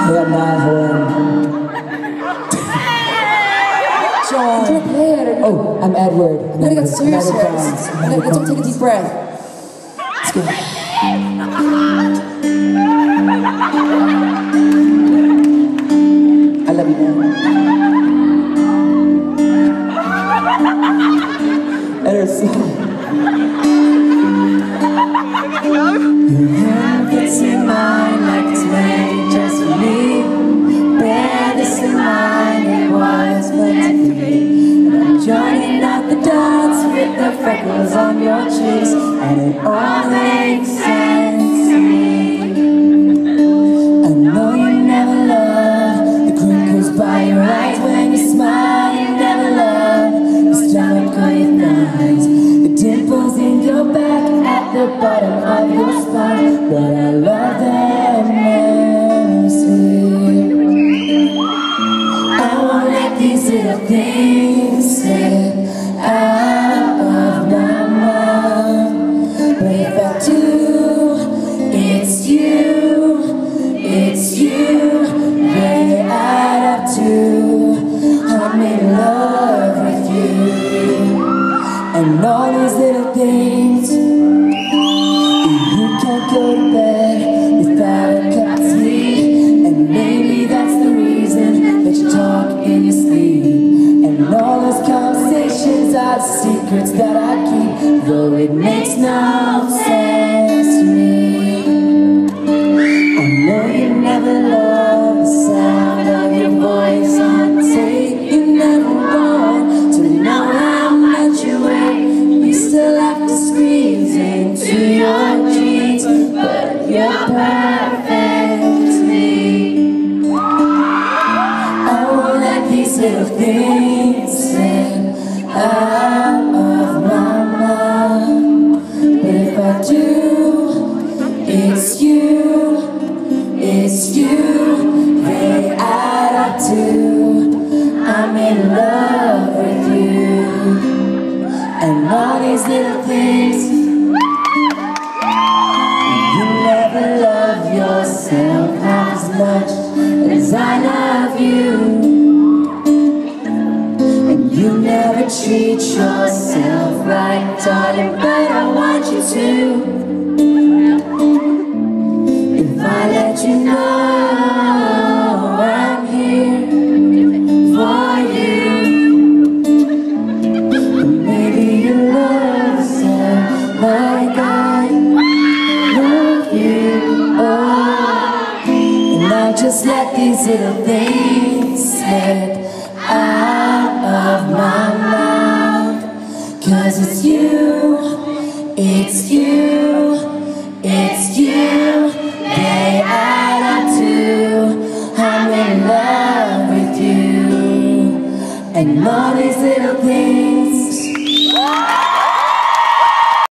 Hey, I'm not horn. John. Did you play it? Oh, I'm Edward. I'm gonna get serious here. Let's take a deep breath. Let's go. I love you, man. And her song. Your hand fits in mine like it's made just for me. Bear this in mind, it was meant to be. And I'm joining up the dots with the freckles on your cheeks, and it all makes sense to me. I know you never loved the crinkles by your eyes when you smile. You never loved the stomach or your thighs, the dimples in your back at the bottom of your spine. But I love them endlessly. I won't let these little things slip out of my mind. But if I do, it's you, they add up to. I'm in love with you. And all these little things. You can't go to bed without a cup of tea, and maybe that's the reason that you talk in your sleep. And all those conversations are the secrets that I keep, though it makes no sense to me. I know you never loved the sound of your voice on tape. You never want to know how much you weigh. You still have to squeeze into your jeans, but you're perfect to me. I won't let these little things slip out of my mind. But if I do, it's you, they add up to. I'm in love with you. And all these little things. You never love yourself half as much as I love you. And you never treat yourself right, darling, but I want you to. If I let you know I'm here for you, maybe you love yourself like I love you. Oh, and now just let these little things slip out of my mouth. 'Cause it's you, they add up to. I'm in love with you. And all these little things.